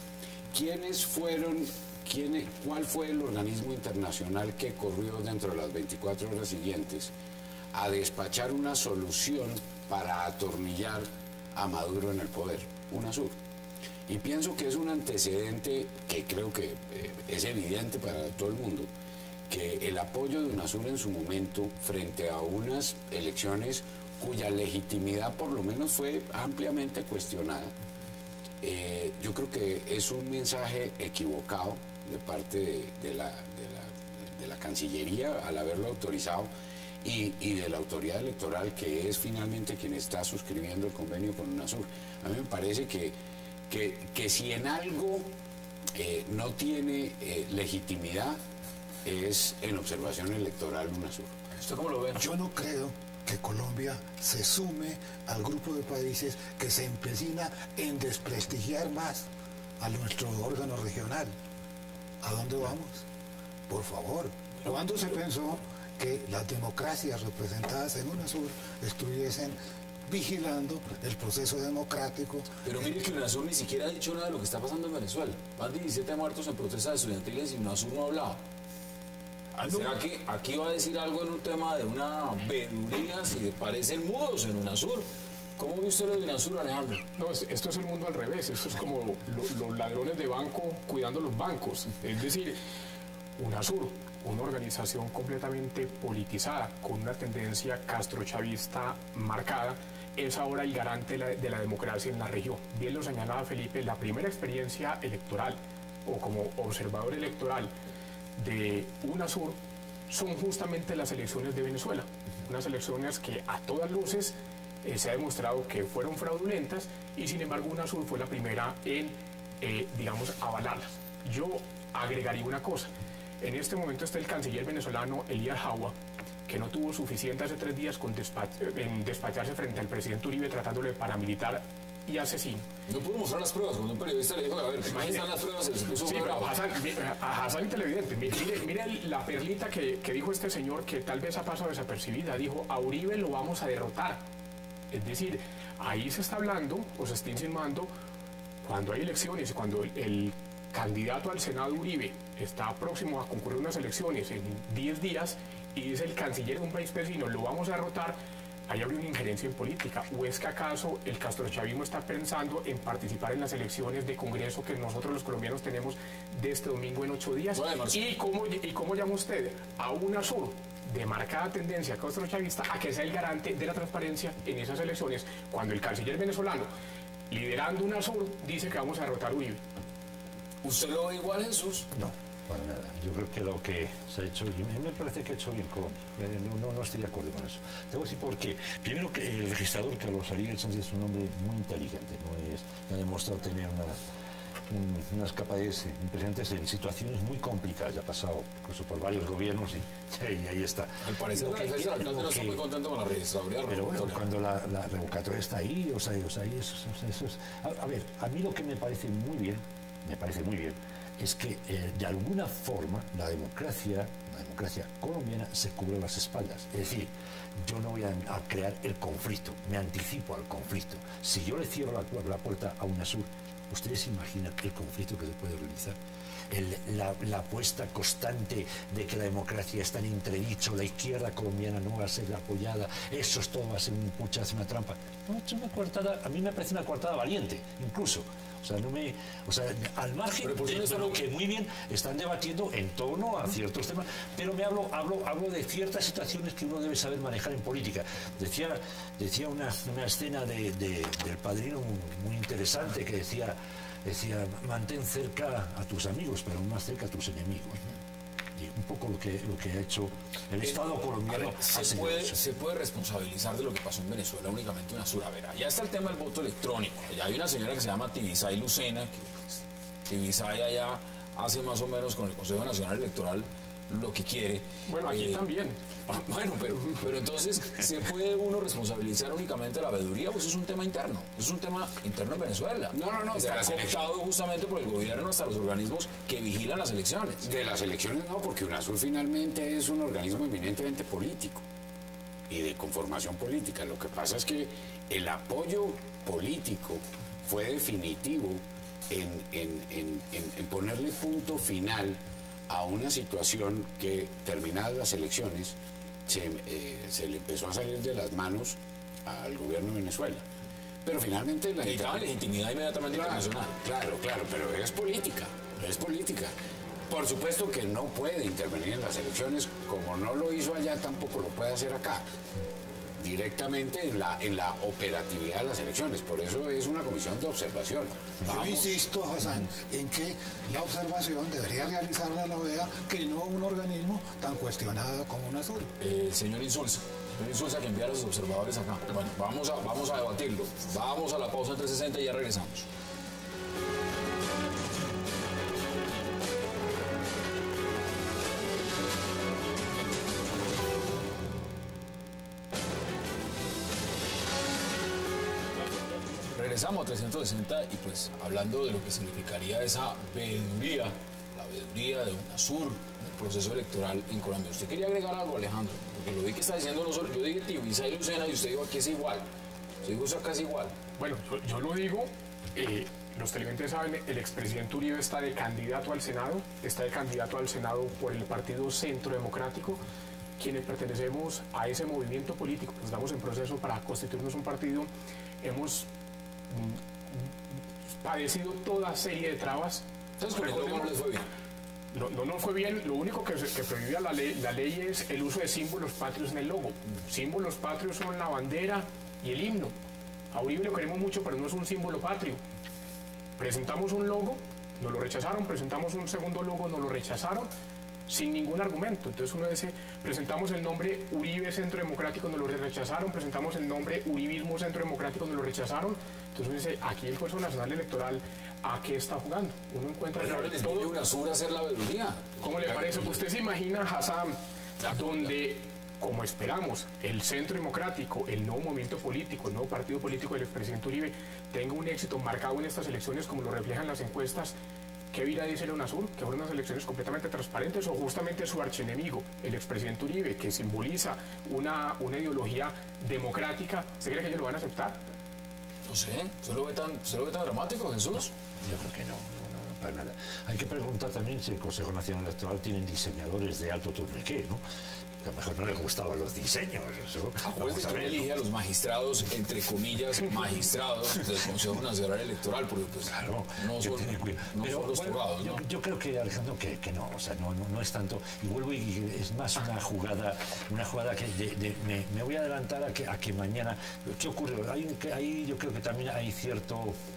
¿Cuál fue el organismo internacional que corrió dentro de las 24 horas siguientes a despachar una solución para atornillar a Maduro en el poder? UNASUR. Y pienso que es un antecedente que creo que es evidente para todo el mundo, que el apoyo de UNASUR en su momento frente a unas elecciones cuya legitimidad por lo menos fue ampliamente cuestionada, yo creo que es un mensaje equivocado de parte de la Cancillería al haberlo autorizado y de la autoridad electoral, que es finalmente quien está suscribiendo el convenio con UNASUR. A mí me parece que si en algo no tiene legitimidad es en observación electoral UNASUR. ¿Usted cómo lo ve? Yo no creo que Colombia se sume al grupo de países que se empecina en desprestigiar más a nuestro órgano regional. ¿A dónde vamos? Por favor. ¿Cuándo se pensó que las democracias representadas en UNASUR estuviesen vigilando el proceso democrático? Pero mire que UNASUR ni siquiera ha dicho nada de lo que está pasando en Venezuela. Van 17 muertos en protestas estudiantiles y UNASUR no ha hablado. ¿Será que aquí va a decir algo en un tema de una veeduría si parecen mudos en UNASUR? ¿Cómo ve usted lo de UNASUR, Alejandro? No, esto es el mundo al revés. Esto es como los ladrones de banco cuidando los bancos. Es decir, UNASUR, una organización completamente politizada, con una tendencia castrochavista marcada, es ahora el garante de la democracia en la región. Bien lo señalaba Felipe, la primera experiencia electoral o como observador electoral de UNASUR son justamente las elecciones de Venezuela. Unas elecciones que a todas luces se ha demostrado que fueron fraudulentas y sin embargo UNASUR fue la primera en, digamos, avalarlas. Yo agregaría una cosa. En este momento está el canciller venezolano Elías Jawa, que no tuvo suficiente hace 3 días en despacharse frente al presidente Uribe tratándolo de paramilitar y asesino. No pudo mostrar las pruebas. Cuando un periodista le dijo, a ver, ¿ahí están las pruebas? Se puso sí, pero a Hassan Televidente, mire la perlita que dijo este señor, que tal vez ha pasado desapercibida. Dijo, a Uribe lo vamos a derrotar. Es decir, ahí se está hablando o se está insinuando, cuando hay elecciones y cuando el candidato al Senado Uribe está próximo a concurrir unas elecciones en 10 días y dice el canciller de un país vecino, lo vamos a derrotar, ahí habría una injerencia en política. ¿O es que acaso el castrochavismo está pensando en participar en las elecciones de Congreso que nosotros los colombianos tenemos de este domingo en 8 días? Bueno, ¿Y cómo llama usted a UNASUR de marcada tendencia castrochavista a que sea el garante de la transparencia en esas elecciones, cuando el canciller venezolano, liderando UNASUR, dice que vamos a derrotar a Uribe? ¿Usted lo ve igual, Jesús? No, para nada. Yo creo que lo que se ha hecho, y me parece que ha hecho bien Colombia. No estoy de acuerdo con eso. Te voy a decir por qué. Primero, que el registrador Carlos Ariel Sánchez es un hombre muy inteligente, ha demostrado tener unas capacidades impresionantes en situaciones muy complicadas. Ya ha pasado incluso por varios gobiernos y ahí está. Al parecer, el alcalde no está muy contento con la registraduría. Pero bueno, cuando la revocatoria está ahí, eso es... A ver, a mí lo que me parece muy bien, es que de alguna forma la democracia colombiana se cubre las espaldas. Es decir, yo no voy a crear el conflicto, me anticipo al conflicto. Si yo le cierro la puerta a UNASUR, ¿ustedes imaginan el conflicto que se puede realizar? La apuesta constante de que la democracia está en entredicho, la izquierda colombiana no va a ser apoyada, eso es todo, va a ser un puchazo, una trampa. No, es una coartada, a mí me parece una coartada valiente, incluso. Al margen de lo que muy bien están debatiendo en torno a ciertos temas, pero hablo de ciertas situaciones que uno debe saber manejar en política. Decía una escena del Padrino muy interesante que decía, mantén cerca a tus amigos, pero más cerca a tus enemigos, ¿no? Y un poco lo que ha hecho el Estado colombiano. Se puede responsabilizar de lo que pasó en Venezuela únicamente UNASUR. A ver, allá está el tema del voto electrónico. Allá hay una señora que se llama Tibisay Lucena, que pues, Tibisay allá hace más o menos con el Consejo Nacional Electoral lo que quiere. Bueno, aquí también. Bueno, pero entonces, ¿se puede uno responsabilizar únicamente de la veeduría? Pues es un tema interno. Es un tema interno en Venezuela. No. Está cooptado justamente por el gobierno hasta los organismos que vigilan las elecciones. De las elecciones no, porque UNASUR finalmente es un organismo eminentemente político y de conformación política. Lo que pasa es que el apoyo político fue definitivo en ponerle punto final a una situación que, terminadas las elecciones, se le empezó a salir de las manos al gobierno de Venezuela. Pero finalmente la legitimidad inmediatamente internacional. Claro, pero es política. Por supuesto que no puede intervenir en las elecciones, como no lo hizo allá, tampoco lo puede hacer acá, directamente en la operatividad de las elecciones. Por eso es una comisión de observación. Yo insisto, Hassan, en que la observación debería realizarla la OEA, que no un organismo tan cuestionado como UNASUR. Señor Insulza, que enviar a sus observadores acá. Bueno, vamos a debatirlo. Vamos a la pausa en 360 y ya regresamos. Regresamos a 360 y pues hablando de lo que significaría esa veeduría, la veeduría de UNASUR en el proceso electoral en Colombia. ¿Usted quería agregar algo, Alejandro? Porque lo vi que está diciendo, no solo, yo dije Tibisay Lucena y usted dijo que es igual. Usted dijo casi igual. Bueno, yo lo digo, los televidentes saben, el expresidente Uribe está de candidato al Senado por el Partido Centro Democrático. Quienes pertenecemos a ese movimiento político, pues estamos en proceso para constituirnos un partido, hemos padecido toda serie de trabas. Entonces, con el logo no les fue bien. No fue bien. Lo único que prohibía la ley es el uso de símbolos patrios en el logo. Símbolos patrios son la bandera y el himno. A Uribe lo queremos mucho, pero no es un símbolo patrio. Presentamos un logo, nos lo rechazaron. Presentamos un segundo logo, nos lo rechazaron, sin ningún argumento. Entonces uno dice, presentamos el nombre Uribe Centro Democrático, nos lo rechazaron. Presentamos el nombre Uribismo Centro Democrático, nos lo rechazaron. Entonces uno dice, aquí el Consejo Nacional Electoral, ¿a qué está jugando? Uno encuentra todo UNASUR a hacer la veeduría. ¿Cómo le parece? ¿Usted se imagina, Hassan, donde, como esperamos, el Centro Democrático, el nuevo movimiento político, el nuevo partido político del expresidente Uribe, tenga un éxito marcado en estas elecciones, como lo reflejan las encuestas? ¿Qué virá dice la UNASUR? ¿Que fueron unas elecciones completamente transparentes o justamente su archienemigo, el expresidente Uribe, que simboliza una ideología democrática? ¿Se cree que ellos lo van a aceptar? No sé, ¿se lo ve tan dramático, Jesús? Yo creo que no, para nada. Hay que preguntar también si el Consejo Nacional Electoral tiene diseñadores de alto tourniquet, ¿no? Que a lo mejor no les gustaban los diseños. Acuérdense que elige a los magistrados, entre comillas, magistrados del Consejo Nacional Electoral, porque pues claro, no son los togados, ¿no? Yo creo que, Alejandro, que no, o sea, no es tanto, y vuelvo y es más una jugada que me voy a adelantar a que mañana, ¿qué ocurre? Ahí yo creo que también hay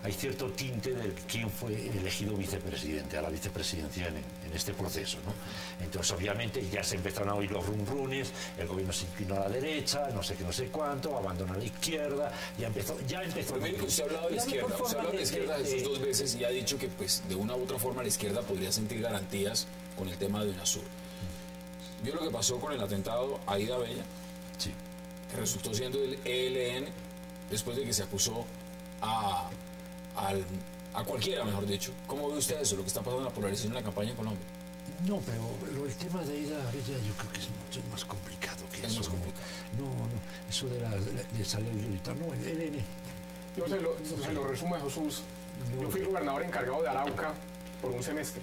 hay cierto tinte de quién fue elegido vicepresidente, a la vicepresidencia en este proceso, ¿no? Entonces, obviamente, ya se empezaron a oír los rumrunes, el gobierno se inclinó a la derecha, no sé qué, no sé cuánto, abandonó a la izquierda, ya empezó. Pero mire que usted ha hablado de la izquierda, usted ha hablado de la izquierda Jesús 2 veces y ha dicho que, pues, de una u otra forma la izquierda podría sentir garantías con el tema de UNASUR. ¿Vio lo que pasó con el atentado a Aida Bella? Sí. Que resultó siendo el ELN después de que se acusó a cualquiera, mejor dicho. ¿Cómo ve usted eso, lo que está pasando en la polarización en la campaña en Colombia? No, pero el tema de Aida Bella yo creo que es mucho más complicado que eso. Más complicado. No, eso de salir y gritar, no, el ELN. Yo se lo resumo, Jesús. Yo fui gobernador encargado de Arauca por un semestre.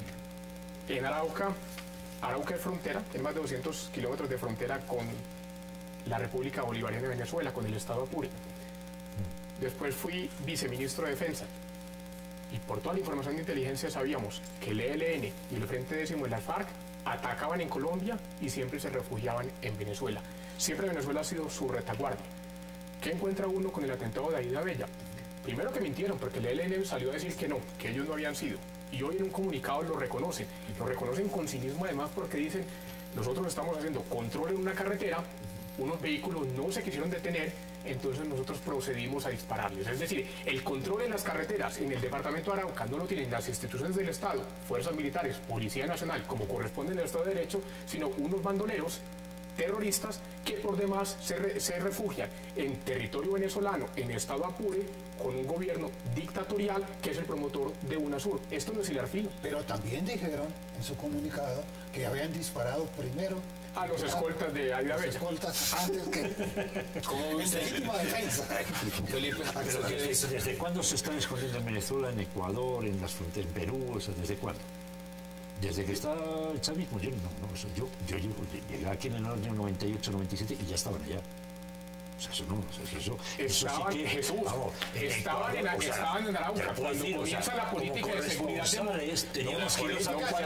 En Arauca es frontera, tiene más de 200 kilómetros de frontera con la República Bolivariana de Venezuela, con el estado Apure. Después fui viceministro de Defensa. Y por toda la información de inteligencia sabíamos que el ELN y el Frente Décimo de las FARC atacaban en Colombia y siempre se refugiaban en Venezuela. Siempre Venezuela ha sido su retaguardia. ¿Qué encuentra uno con el atentado de Aida Bella? Primero que mintieron, porque el ELN salió a decir que no, que ellos no habían sido. Y hoy en un comunicado lo reconocen con cinismo además porque dicen, nosotros estamos haciendo control en una carretera, unos vehículos no se quisieron detener, entonces nosotros procedimos a dispararles. Es decir, el control en las carreteras en el departamento de Arauca no lo tienen las instituciones del Estado, fuerzas militares, Policía Nacional, como corresponde en el Estado de Derecho, sino unos bandoleros terroristas que por demás se refugian en territorio venezolano, en estado Apure, con un gobierno dictatorial que es el promotor de UNASUR. Esto no es hilar fino. Pero también dijeron en su comunicado que habían disparado primero a los escoltas de Aida los Bella. escoltas antes que ¿Cómo en legítima defensa. Felipe, Pero ¿qué dice? ¿desde cuándo se están escondiendo en Venezuela, en Ecuador, en las fronteras, en Perú? O sea, ¿desde cuándo? Desde que está el chavismo, yo llegué aquí en el año 98, 97 y ya estaban allá. O sea, eso Estaban, sí que, Jesús, vamos, estaban en Arauca. Cuando comienza la política de seguridad teníamos que ir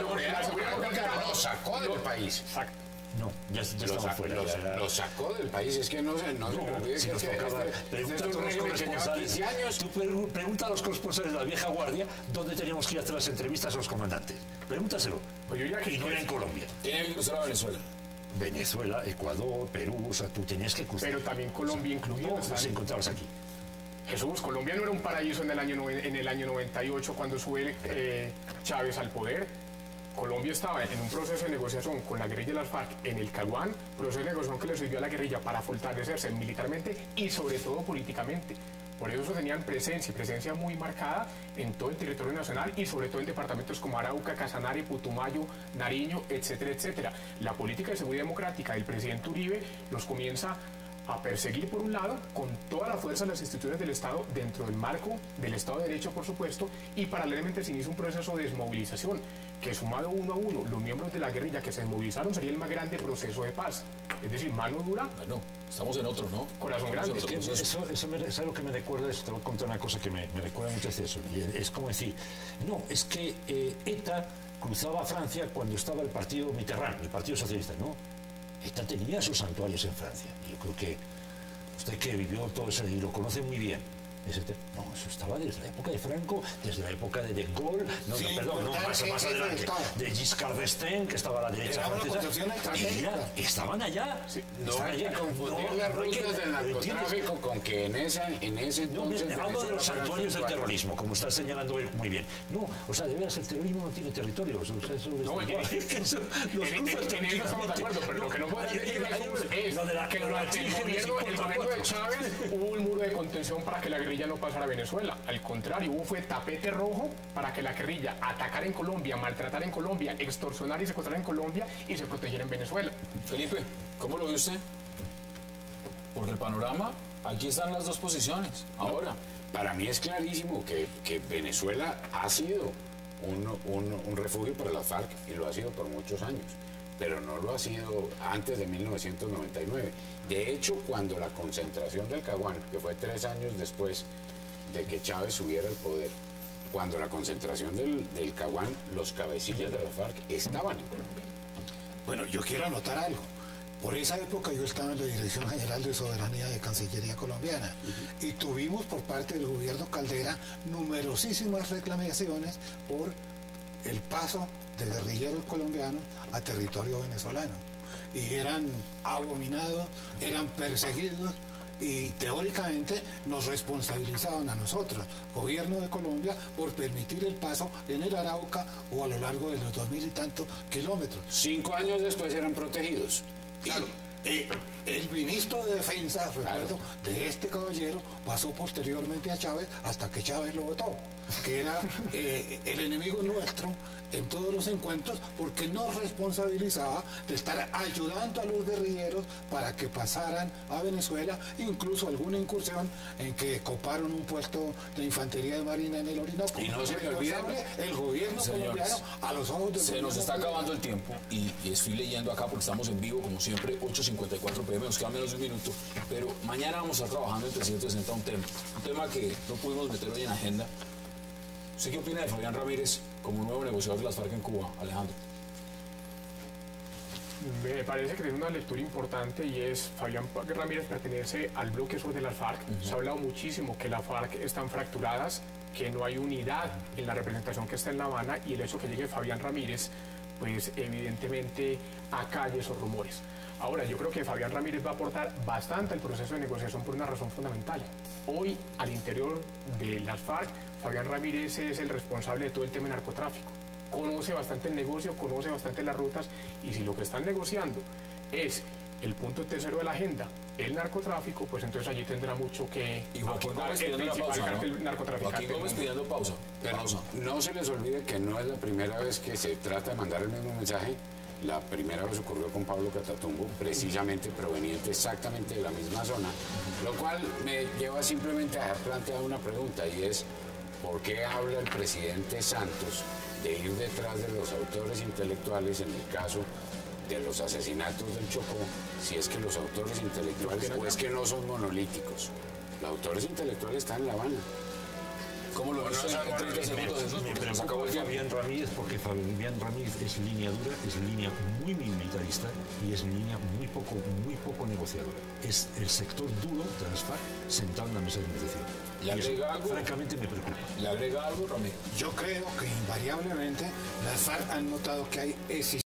Lo sacó del país. Exacto. No, ya estaban fuera. Lo sacó del país, es que no se me olvide Si que nos este tocaba, pregunta a todos los corresponsales, 15 años. tú pregunta a los corresponsales de la vieja guardia dónde teníamos que ir a hacer las entrevistas a los comandantes. Pregúntaselo. Pues yo ya que Y no era en Colombia. Tiene que cruzar a Venezuela. Venezuela, Ecuador, Perú, o sea, tú tenías que cruzar. Pero también Colombia incluido. No, las encontrabas aquí. Jesús, Colombia no era un paraíso en el año 98 cuando sube Chávez al poder. Colombia estaba en un proceso de negociación con la guerrilla de las FARC en el Caguán, proceso de negociación que le sirvió a la guerrilla para fortalecerse militarmente y sobre todo políticamente. Por eso tenían presencia muy marcada en todo el territorio nacional y sobre todo en departamentos como Arauca, Casanare, Putumayo, Nariño, etcétera, etcétera. La política de seguridad democrática del presidente Uribe los comienza a perseguir por un lado con toda la fuerza de las instituciones del Estado dentro del marco del Estado de Derecho, por supuesto, y paralelamente se inicia un proceso de desmovilización que sumado uno a uno los miembros de la guerrilla que se desmovilizaron sería el más grande proceso de paz. Es decir, mano dura, Bueno, estamos en otro, ¿no? corazón grande. Es que ¿sabes lo que me recuerda eso? Te voy a contar una cosa que me recuerda mucho a eso. Y es como decir, no, es que ETA cruzaba a Francia cuando estaba el partido Mitterrand, el Partido Socialista, ¿no? ETA tenía sus santuarios en Francia. Yo creo que usted que vivió todo eso y lo conoce muy bien. No, eso estaba desde la época de Franco, desde la época de Gaulle, más adelante, de Giscard d'Estaing, que estaba a la derecha francesa. Estaban allá. No hay que confundir las rutas del narcotráfico con que en ese entonces... Hablo de los santuarios del terrorismo, como está señalando él muy bien. No, o sea, de veras, el terrorismo no tiene territorios. O sea, En eso estamos de acuerdo, pero lo que no puede decir es que durante el gobierno de Chávez hubo un muro de contención para que la guerrilla no pasara a Venezuela. Al contrario, fue tapete rojo para que la guerrilla atacara en Colombia, maltratara en Colombia, extorsionara y secuestrara en Colombia y se protegiera en Venezuela. Felipe, ¿cómo lo ve usted? Por el panorama, aquí están las dos posiciones. Ahora, Para mí es clarísimo que Venezuela ha sido un refugio para las FARC y lo ha sido por muchos años, pero no lo ha sido antes de 1999. De hecho, cuando la concentración del Caguán, que fue 3 años después de que Chávez subiera al poder, cuando la concentración del Caguán, los cabecillas de la FARC estaban en Colombia. Bueno, yo quiero anotar algo. Por esa época yo estaba en la Dirección General de Soberanía de Cancillería Colombiana y tuvimos por parte del gobierno Caldera numerosísimas reclamaciones por el paso de guerrilleros colombianos a territorio venezolano. Y eran abominados, eran perseguidos y teóricamente nos responsabilizaban a nosotros, gobierno de Colombia, por permitir el paso en el Arauca o a lo largo de los 2000 y tantos kilómetros. 5 años después eran protegidos. Claro. El ministro de Defensa, recuerdo, de este caballero, pasó posteriormente a Chávez hasta que Chávez lo votó, que era el enemigo nuestro en todos los encuentros porque nos responsabilizaba de estar ayudando a los guerrilleros para que pasaran a Venezuela, incluso alguna incursión en que coparon un puesto de infantería de marina en el Orinoco. Y no se me olvide, el gobierno colombiano a los ojos del Se nos está acabando el tiempo y estoy leyendo acá porque estamos en vivo, como siempre, 8:54 p.m. Nos queda menos de un minuto, pero mañana vamos a estar trabajando en 360 un tema que no pudimos meter hoy en agenda. ¿Usted qué opina de Fabián Ramírez como nuevo negociador de las FARC en Cuba, Alejandro? Me parece que tiene una lectura importante y es Fabián Ramírez pertenece al bloque sur de las FARC. Se ha hablado muchísimo que las FARC están fracturadas, que no hay unidad en la representación que está en La Habana y el hecho que llegue Fabián Ramírez, pues evidentemente acalla esos rumores. Ahora, yo creo que Fabián Ramírez va a aportar bastante al proceso de negociación por una razón fundamental. Hoy, al interior de las FARC, Fabián Ramírez es el responsable de todo el tema de narcotráfico. Conoce bastante el negocio, conoce bastante las rutas, y si lo que están negociando es el punto tercero de la agenda, el narcotráfico, pues entonces allí tendrá mucho que Y Joaquín aportar Gómez el pidiendo la principal pausa, cartel ¿no? narcotraficante. Joaquín Gómez pidiendo pausa. Pero no se les olvide que no es la primera vez que se trata de mandar el mismo mensaje. La primera vez ocurrió con Pablo Catatumbo, precisamente proveniente exactamente de la misma zona, lo cual me lleva simplemente a dejar planteada una pregunta, y es ¿por qué habla el presidente Santos de ir detrás de los autores intelectuales en el caso de los asesinatos del Chocó, si es que los autores intelectuales o es que no son monolíticos? Los autores intelectuales están en La Habana. ¿Cómo lo ves en 30 segundos, Jesús? Me Porque se nos acabó preocupa el tiempo. Fabián Ramírez porque Fabián Ramírez es línea dura, es línea muy militarista y es línea muy poco negociadora. Es el sector duro de las FARC sentado en la mesa de negociación. ¿Le Y eso, agrega algo? francamente, me preocupa. ¿Le agrega algo, Ramírez? Yo creo que invariablemente las FARC han notado que hay